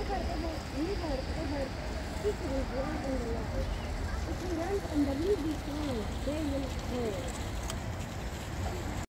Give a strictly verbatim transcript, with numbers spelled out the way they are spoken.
over, over, never, ever speak with one in the life. If you run on the lead, they will fall.